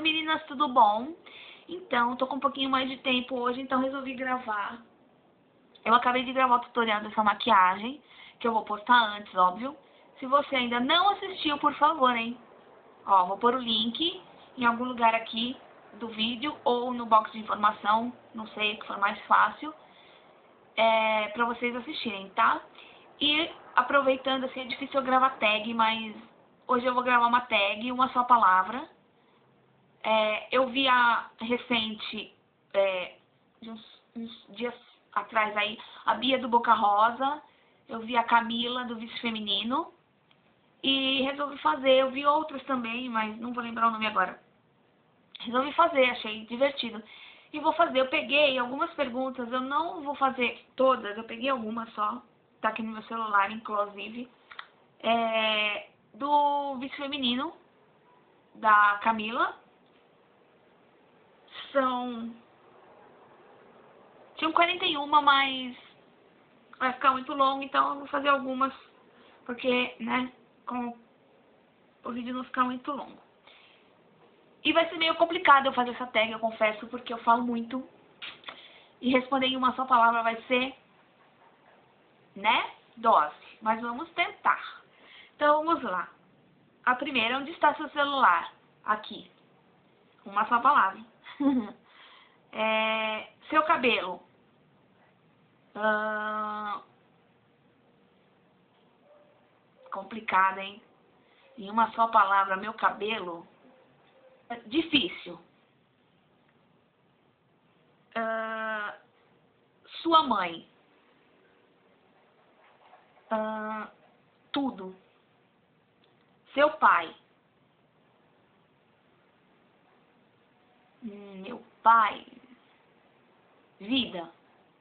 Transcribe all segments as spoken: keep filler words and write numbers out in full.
meninas, tudo bom? Então, tô com um pouquinho mais de tempo hoje, então resolvi gravar. Eu acabei de gravar o tutorial dessa maquiagem, que eu vou postar antes, óbvio. Se você ainda não assistiu, por favor, hein? Ó, vou pôr o link em algum lugar aqui do vídeo ou no box de informação, não sei o que for mais fácil, é, pra vocês assistirem, tá? E aproveitando, assim, é difícil eu gravar tag, mas hoje eu vou gravar uma tag, uma só palavra. É, eu vi a recente, é, de uns, uns dias atrás aí, a Bia do Boca Rosa, eu vi a Camila do Vice Feminino e resolvi fazer. Eu vi outras também, mas não vou lembrar o nome agora. Resolvi fazer, achei divertido. E vou fazer, eu peguei algumas perguntas, eu não vou fazer todas, eu peguei algumas só, tá aqui no meu celular, inclusive, é, do Vice Feminino, da Camila. São... Tinham quarenta e uma, mas vai ficar muito longo, então eu vou fazer algumas, porque, né, com o vídeo não ficar muito longo. E vai ser meio complicado eu fazer essa tag, eu confesso, porque eu falo muito. E responder em uma só palavra vai ser, né, dose. Mas vamos tentar. Então vamos lá. A primeira, onde está seu celular? Aqui. Uma só palavra. é, seu cabelo. Uh, complicado, hein? Em uma só palavra, meu cabelo. É difícil. Uh, sua mãe. Uh, tudo. Seu pai. Hum, meu pai. Vida.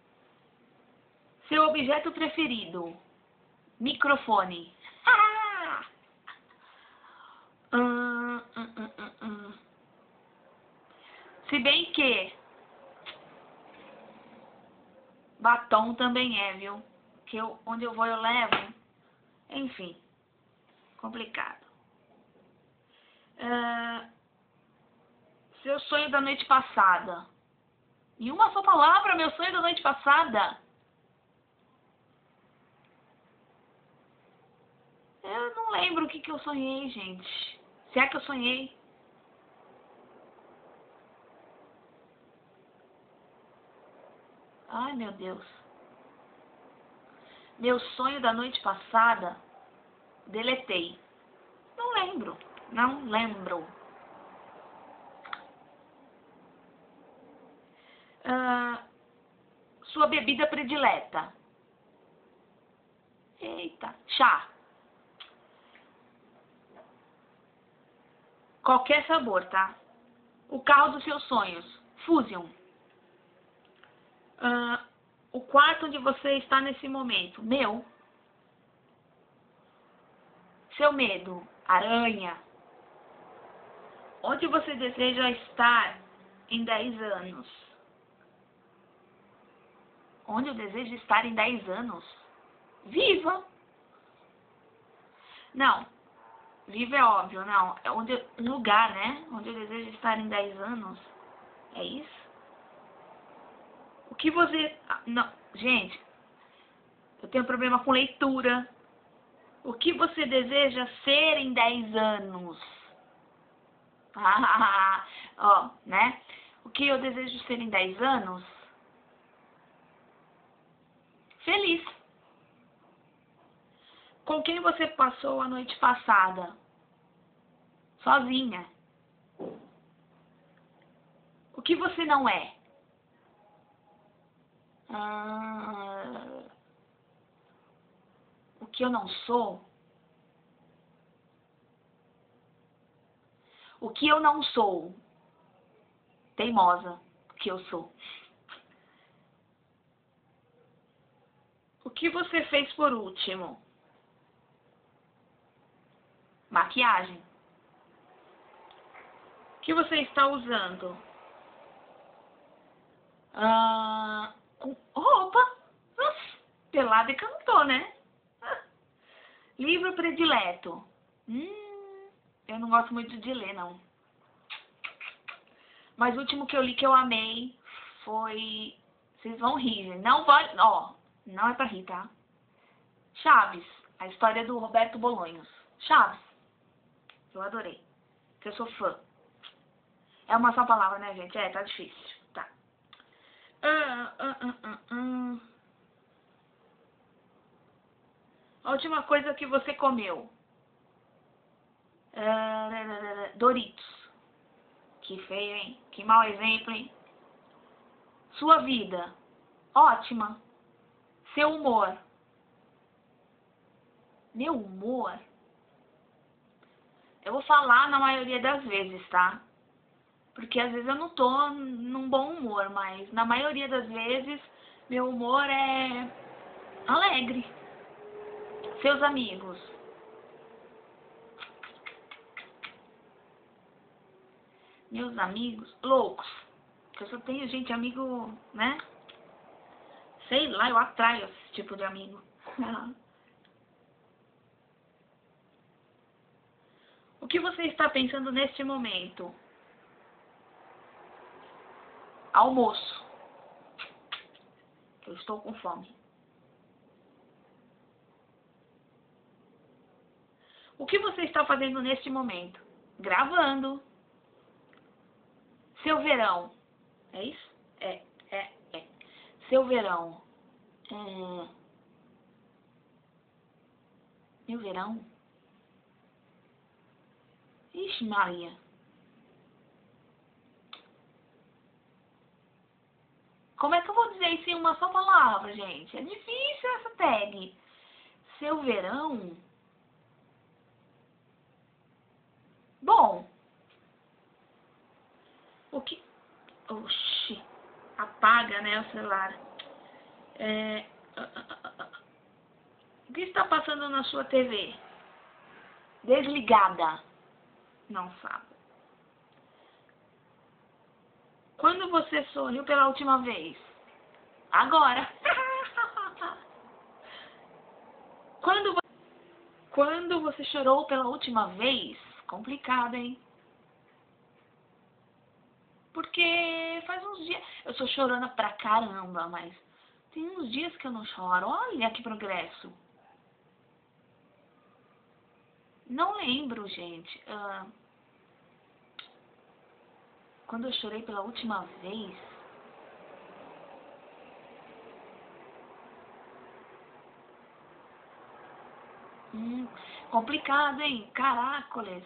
Seu objeto preferido. Microfone. Ah! Hum, hum, hum, hum, hum. Se bem que batom também é, viu? Que eu, onde eu vou eu levo. Enfim, complicado. Uh, seu sonho da noite passada. Em uma só palavra, meu sonho da noite passada. Eu não lembro o que, que eu sonhei, gente. Se é que eu sonhei? Ai, meu Deus. Meu sonho da noite passada, deletei. Não lembro. Não lembro. Uh, sua bebida predileta. Eita. Chá. Qualquer sabor, tá? O carro dos seus sonhos. Fusion. Uh, o quarto onde você está nesse momento. Meu. Seu medo. Aranha. Onde você deseja estar em dez anos? Onde eu desejo estar em dez anos? Viva! Não. Viva é óbvio, não. É onde, um lugar, né? Onde eu desejo estar em dez anos. É isso? O que você... Não, gente, eu tenho problema com leitura. O que você deseja ser em dez anos? Ah, ó, né? O que eu desejo ser em dez anos? Feliz. Com quem você passou a noite passada? Sozinha. O que você não é? Ah, o que eu não sou? O que eu não sou? Teimosa. O que eu sou? O que você fez por último? Maquiagem. O que você está usando? Ah, com roupa. Uf, pelada que eu não tô, né? Ah. Livro predileto. Hum, eu não gosto muito de ler, não. Mas o último que eu li que eu amei foi... Vocês vão rir, gente. Não pode... Ó, não é pra rir, tá? Chaves. A história do Roberto Bolanhos. Chaves. Eu adorei. Que eu sou fã. É uma só palavra, né, gente? É, tá difícil. Tá. Ah, ah, ah, ah, ah. A última coisa que você comeu. Ah, Doritos. Que feio, hein? Que mau exemplo, hein? Sua vida. Ótima. Seu humor. Meu humor? Eu vou falar na maioria das vezes, tá? Porque às vezes eu não tô num bom humor, mas na maioria das vezes meu humor é alegre. Seus amigos. Meus amigos loucos. Que eu só tenho gente, amigo, né? Sei lá, eu atraio esse tipo de amigo. O que você está pensando neste momento? Almoço. Eu estou com fome. O que você está fazendo neste momento? Gravando. Seu verão. É isso? É, é, é. Seu verão. É... Meu verão? Ixi, Maria. Como é que eu vou dizer isso em uma só palavra, gente? É difícil essa tag. Seu verão? Bom. O que... Oxi. Apaga, né, o celular. É... O que está passando na sua T V? Desligada. Não sabe. Quando você sorriu pela última vez? Agora. Quando, vo... Quando você chorou pela última vez? Complicado, hein? Porque faz uns dias... Eu sou chorona pra caramba, mas tem uns dias que eu não choro. Olha que progresso. Não lembro, gente. Uh... Quando eu chorei pela última vez... Hum, complicado, hein? Caracoles.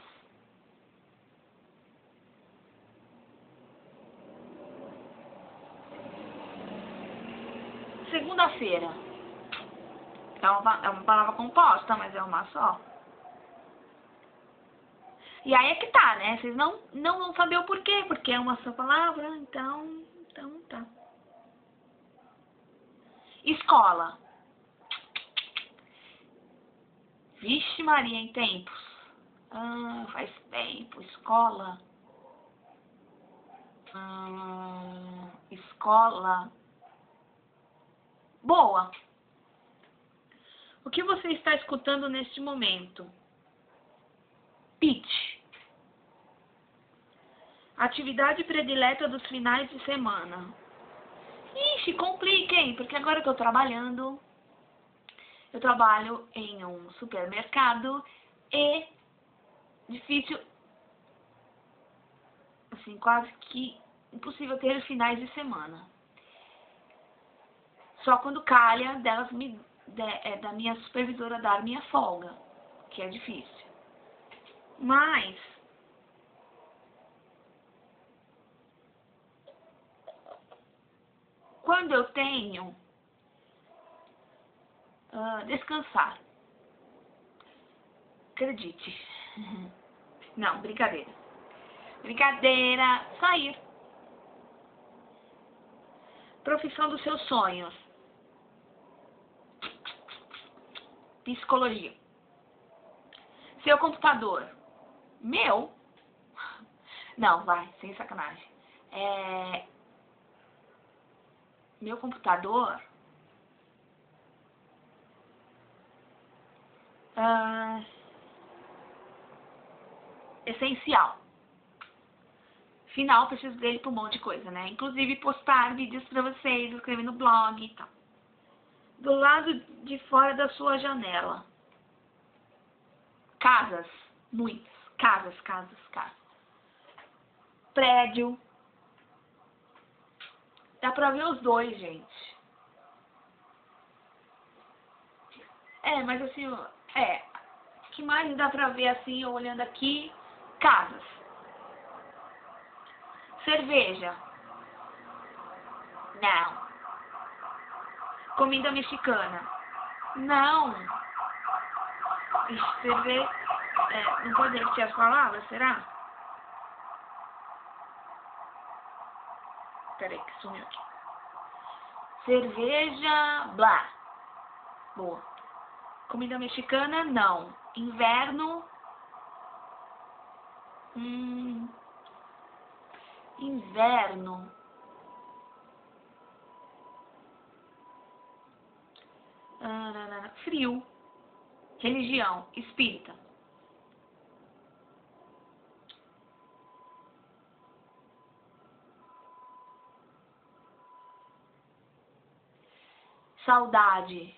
Segunda-feira. É uma, é uma palavra composta, mas é uma só. E aí é que tá, né? Vocês não, não vão saber o porquê, porque é uma só palavra, então, então tá. Escola. Vixe Maria, em tempos. Ah, faz tempo. Escola. Ah, escola. Boa. O que você está escutando neste momento? Pitch. Atividade predileta dos finais de semana. Ixi, complica, hein? Porque agora que eu tô trabalhando, eu trabalho em um supermercado e difícil, assim, quase que impossível ter finais de semana. Só quando calha delas me, de, é, da minha supervisora dar minha folga, que é difícil. Mas quando eu tenho uh, descansar, acredite. Não, brincadeira. Brincadeira, sair. Profissão dos seus sonhos. Psicologia. Seu computador. Meu? Não, vai, sem sacanagem. É... Meu computador... Uh... Essencial. final, preciso dele para um monte de coisa, né? Inclusive postar vídeos para vocês, escrever no blog e tal. Do lado de fora da sua janela. Casas, muitas. Casas, casas, casas. Prédio. Dá pra ver os dois, gente. É, mas assim, é. O que mais dá pra ver assim, olhando aqui? Casas. Cerveja. Não. Comida mexicana. Não. Ixi, cerveja. É, não pode repetir as palavras, será? Peraí que sumiu aqui. Cerveja, blá. Boa. Comida mexicana, não. Inverno. Hum. Inverno. Ah, frio. Religião. Espírita. Saudade.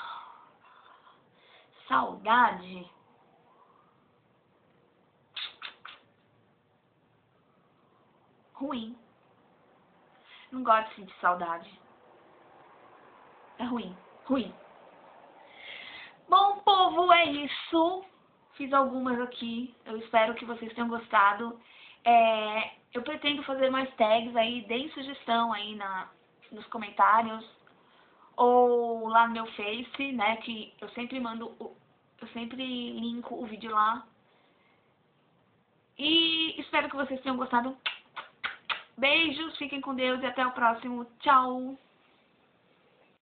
Saudade. Ruim. Não gosto de sentir saudade. É ruim. Ruim. Bom, povo, é isso. Fiz algumas aqui. Eu espero que vocês tenham gostado. É, eu pretendo fazer mais tags aí. Deem sugestão aí na, nos comentários. Ou lá no meu Face, né? Que eu sempre mando... O, eu sempre linko o vídeo lá. E espero que vocês tenham gostado. Beijos, fiquem com Deus e até o próximo. Tchau!